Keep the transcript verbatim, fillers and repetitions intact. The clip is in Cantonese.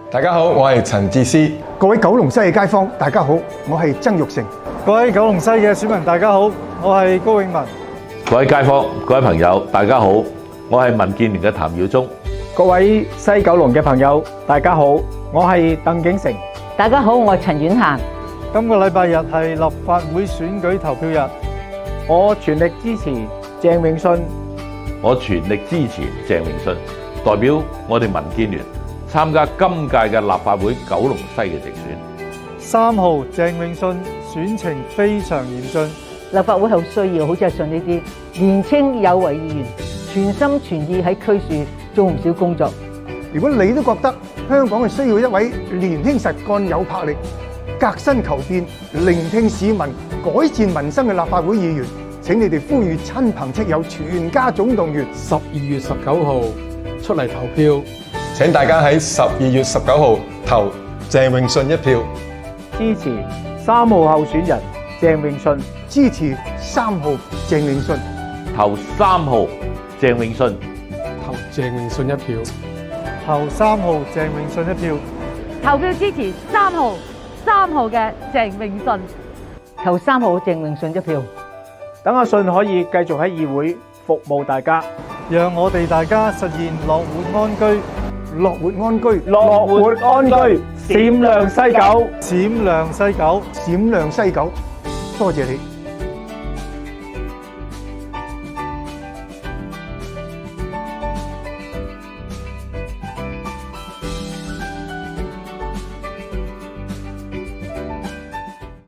大家好，我係陳智思。 各位九龍西嘅街坊，大家好，我係曾鈺成。 各位九龍西嘅選民，大家好，我係高永文。 各位街坊、各位朋友，大家好，我係民建聯嘅譚耀宗。 各位西九龍嘅朋友，大家好，我係鄧景成。 大家好，我係陳婉嫻。 今個禮拜日係立法會選舉投票日， 我全力支持鄭泳舜。 我全力支持鄭泳舜，代表我哋民建聯參加今屆嘅立法會九龍西嘅直選。 三號鄭泳舜選情非常嚴峻， 立法會好需要好似阿舜呢啲年青有為議員，全心全意喺區處做唔少工作。 如果你都覺得香港係需要一位年輕實幹、有魄力、革新求變、聆聽市民、改善民生嘅立法會議員，請你哋呼籲親朋戚友全家總動員， 十二月十九號出嚟投票。 請大家喺十二月十九號投鄭泳舜一票， 支持三號候選人鄭泳舜， 支持三號鄭泳舜， 投三號鄭泳舜， 投鄭泳舜一票， 投三號鄭泳舜一票， 投票支持三號三號嘅鄭泳舜， 投三號鄭泳舜一票。 等阿舜可以繼續喺議會服務大家， 讓我哋大家實現樂活安居。 樂活安居， 樂活安居，閃亮西九， 閃亮西九， 閃亮西九，多謝你。